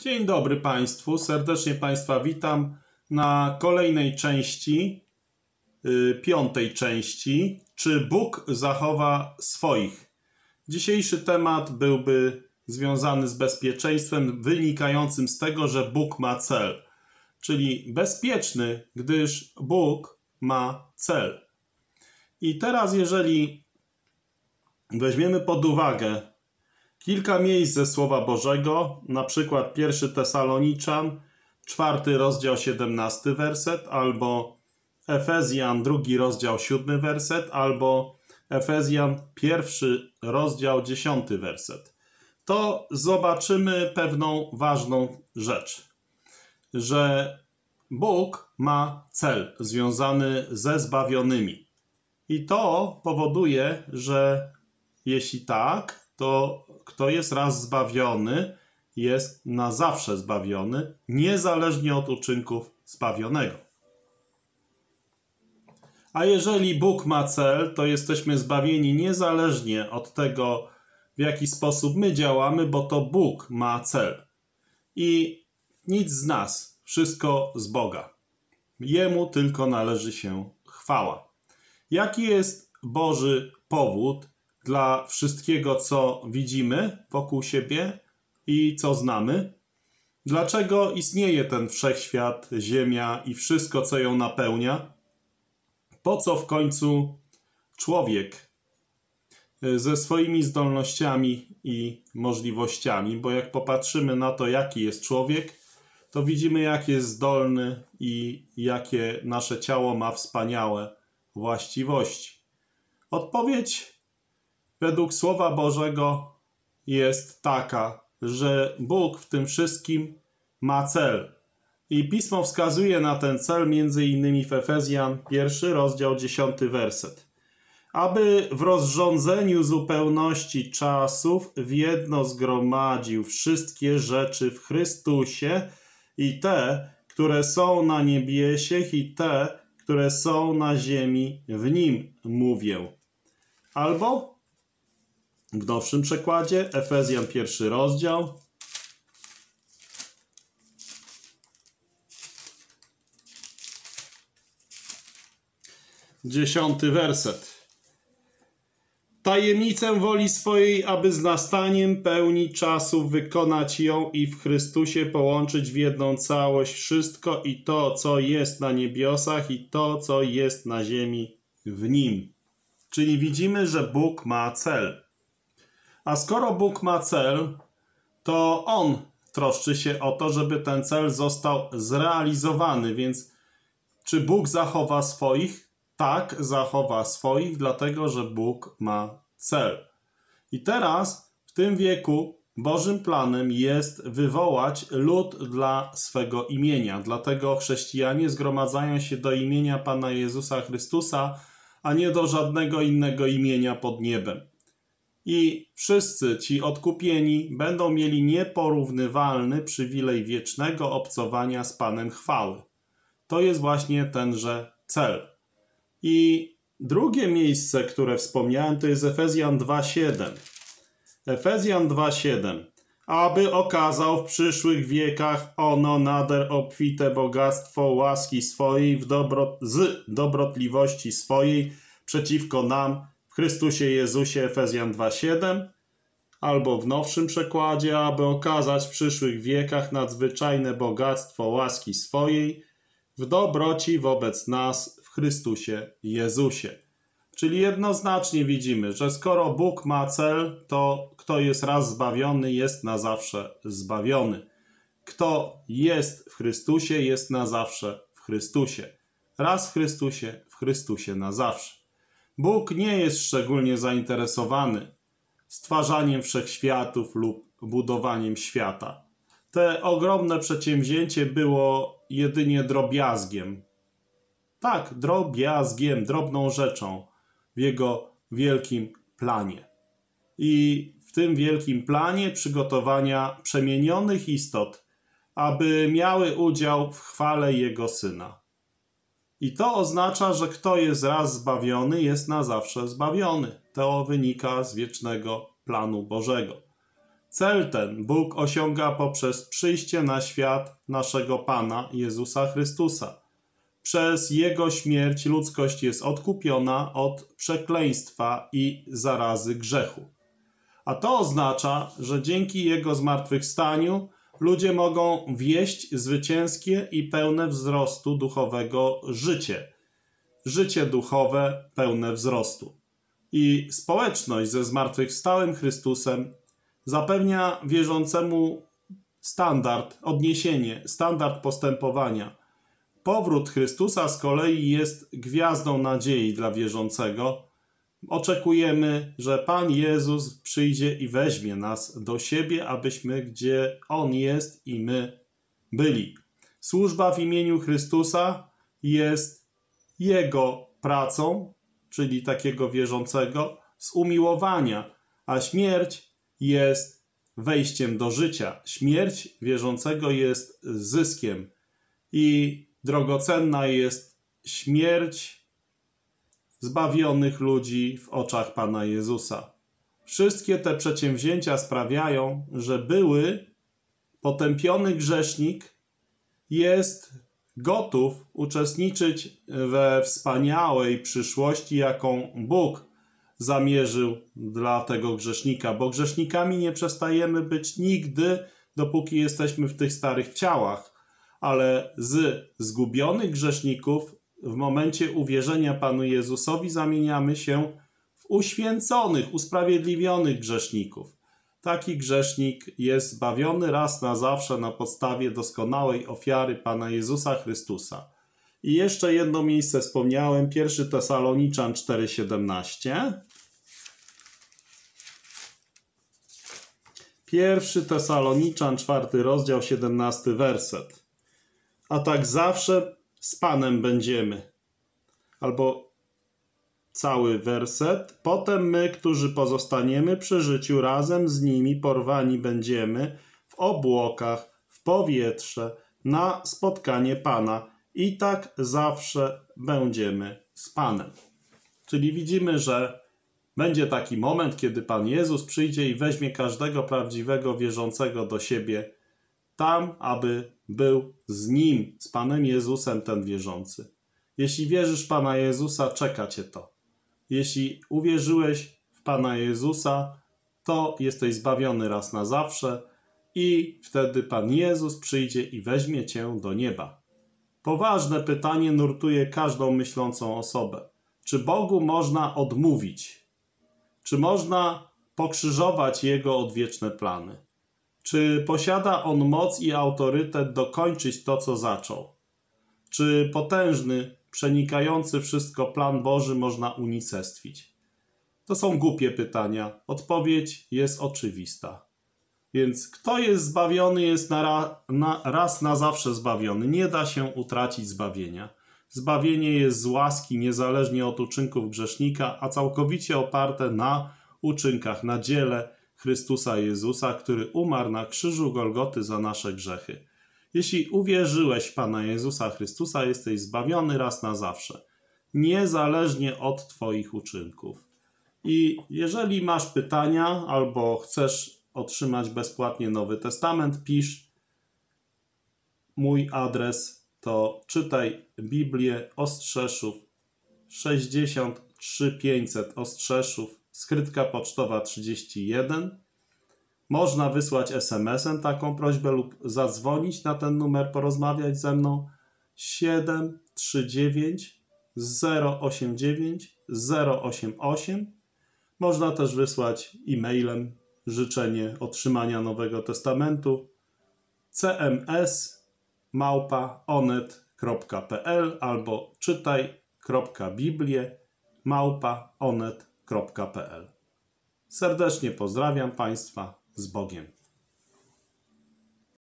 Dzień dobry Państwu, serdecznie Państwa witam na kolejnej części, piątej części, czy Bóg zachowa swoich. Dzisiejszy temat byłby związany z bezpieczeństwem wynikającym z tego, że Bóg ma cel, czyli bezpieczny, gdyż Bóg ma cel. I teraz jeżeli weźmiemy pod uwagę kilka miejsc ze Słowa Bożego, na przykład 1 Tesaloniczan, 4 rozdział 17 werset, albo Efezjan 2 rozdział 7 werset, albo Efezjan 1 rozdział 10 werset, to zobaczymy pewną ważną rzecz, że Bóg ma cel związany ze zbawionymi. I to powoduje, że jeśli tak, to kto jest raz zbawiony, jest na zawsze zbawiony, niezależnie od uczynków zbawionego. A jeżeli Bóg ma cel, to jesteśmy zbawieni niezależnie od tego, w jaki sposób my działamy, bo to Bóg ma cel. I nic z nas, wszystko z Boga. Jemu tylko należy się chwała. Jaki jest Boży powód dla wszystkiego, co widzimy wokół siebie i co znamy? Dlaczego istnieje ten wszechświat, ziemia i wszystko, co ją napełnia? Po co w końcu człowiek ze swoimi zdolnościami i możliwościami? Bo jak popatrzymy na to, jaki jest człowiek, to widzimy, jak jest zdolny i jakie nasze ciało ma wspaniałe właściwości. Odpowiedź według Słowa Bożego jest taka, że Bóg w tym wszystkim ma cel. I Pismo wskazuje na ten cel między innymi w Efezjan 1 rozdział 10 werset. Aby w rozrządzeniu zupełności czasów w jedno zgromadził wszystkie rzeczy w Chrystusie, i te, które są na niebiesiech, i te, które są na ziemi, w Nim mówię. Albo w nowszym przekładzie Efezjan 1 rozdział 10 werset. Tajemnicę woli swojej, aby z nastaniem pełni czasów wykonać ją i w Chrystusie połączyć w jedną całość wszystko i to, co jest na niebiosach i to, co jest na ziemi w Nim. Czyli widzimy, że Bóg ma cel. A skoro Bóg ma cel, to On troszczy się o to, żeby ten cel został zrealizowany. Więc czy Bóg zachowa swoich? Tak, zachowa swoich, dlatego że Bóg ma cel. I teraz w tym wieku Bożym planem jest wywołać lud dla swego imienia. Dlatego chrześcijanie zgromadzają się do imienia Pana Jezusa Chrystusa, a nie do żadnego innego imienia pod niebem. I wszyscy ci odkupieni będą mieli nieporównywalny przywilej wiecznego obcowania z Panem chwały. To jest właśnie tenże cel. I drugie miejsce, które wspomniałem, to jest Efezjan 2,7. Efezjan 2,7. Aby okazał w przyszłych wiekach ono nader obfite bogactwo łaski swojej z dobrotliwości swojej przeciwko nam w Chrystusie Jezusie, Efezjan 2,7. Albo w nowszym przekładzie, aby okazać w przyszłych wiekach nadzwyczajne bogactwo łaski swojej w dobroci wobec nas w Chrystusie Jezusie. Czyli jednoznacznie widzimy, że skoro Bóg ma cel, to kto jest raz zbawiony, jest na zawsze zbawiony. Kto jest w Chrystusie, jest na zawsze w Chrystusie. Raz w Chrystusie na zawsze. Bóg nie jest szczególnie zainteresowany stwarzaniem wszechświatów lub budowaniem świata. Te ogromne przedsięwzięcie było jedynie drobiazgiem. Tak, drobiazgiem, drobną rzeczą w Jego wielkim planie. I w tym wielkim planie przygotowania przemienionych istot, aby miały udział w chwale Jego Syna. I to oznacza, że kto jest raz zbawiony, jest na zawsze zbawiony. To wynika z wiecznego planu Bożego. Cel ten Bóg osiąga poprzez przyjście na świat naszego Pana Jezusa Chrystusa. Przez Jego śmierć ludzkość jest odkupiona od przekleństwa i zarazy grzechu. A to oznacza, że dzięki Jego zmartwychwstaniu ludzie mogą wieść zwycięskie i pełne wzrostu duchowego życie. Życie duchowe pełne wzrostu. I społeczność ze zmartwychwstałym Chrystusem zapewnia wierzącemu standard, odniesienie, standard postępowania. Powrót Chrystusa z kolei jest gwiazdą nadziei dla wierzącego. Oczekujemy, że Pan Jezus przyjdzie i weźmie nas do siebie, abyśmy gdzie On jest i my byli. Służba w imieniu Chrystusa jest Jego pracą, czyli takiego wierzącego, z umiłowania, a śmierć jest wejściem do życia. Śmierć wierzącego jest zyskiem i drogocenna jest śmierć zbawionych ludzi w oczach Pana Jezusa. Wszystkie te przedsięwzięcia sprawiają, że były potępiony grzesznik jest gotów uczestniczyć we wspaniałej przyszłości, jaką Bóg zamierzył dla tego grzesznika, bo grzesznikami nie przestajemy być nigdy, dopóki jesteśmy w tych starych ciałach, ale z zgubionych grzeszników w momencie uwierzenia Panu Jezusowi zamieniamy się w uświęconych, usprawiedliwionych grzeszników. Taki grzesznik jest zbawiony raz na zawsze na podstawie doskonałej ofiary Pana Jezusa Chrystusa. I jeszcze jedno miejsce wspomniałem, 1 Tesaloniczan 4,17. 1 Tesaloniczan, 4 rozdział, 17 werset. A tak zawsze z Panem będziemy. Albo cały werset. Potem my, którzy pozostaniemy przy życiu, razem z nimi porwani będziemy w obłokach, w powietrze, na spotkanie Pana. I tak zawsze będziemy z Panem. Czyli widzimy, że będzie taki moment, kiedy Pan Jezus przyjdzie i weźmie każdego prawdziwego wierzącego do siebie tam, aby był z Nim, z Panem Jezusem ten wierzący. Jeśli wierzysz w Pana Jezusa, czeka Cię to. Jeśli uwierzyłeś w Pana Jezusa, to jesteś zbawiony raz na zawsze i wtedy Pan Jezus przyjdzie i weźmie Cię do nieba. Poważne pytanie nurtuje każdą myślącą osobę. Czy Bogu można odmówić? Czy można pokrzyżować Jego odwieczne plany? Czy posiada On moc i autorytet dokończyć to, co zaczął? Czy potężny, przenikający wszystko plan Boży można unicestwić? To są głupie pytania. Odpowiedź jest oczywista. Więc kto jest zbawiony, jest raz na zawsze zbawiony. Nie da się utracić zbawienia. Zbawienie jest z łaski, niezależnie od uczynków grzesznika, a całkowicie oparte na uczynkach, na dziele Chrystusa Jezusa, który umarł na krzyżu Golgoty za nasze grzechy. Jeśli uwierzyłeś w Pana Jezusa Chrystusa, jesteś zbawiony raz na zawsze, niezależnie od Twoich uczynków. I jeżeli masz pytania albo chcesz otrzymać bezpłatnie Nowy Testament, pisz. Mój adres to Czytaj Biblię, Ostrzeszów 63500 Ostrzeszów, skrytka pocztowa 31. Można wysłać SMS-em taką prośbę lub zadzwonić na ten numer, porozmawiać ze mną 739 089 088. Można też wysłać e-mailem życzenie otrzymania Nowego Testamentu cms@onet.pl albo czytaj.biblię@onet.pl. Serdecznie pozdrawiam Państwa, z Bogiem.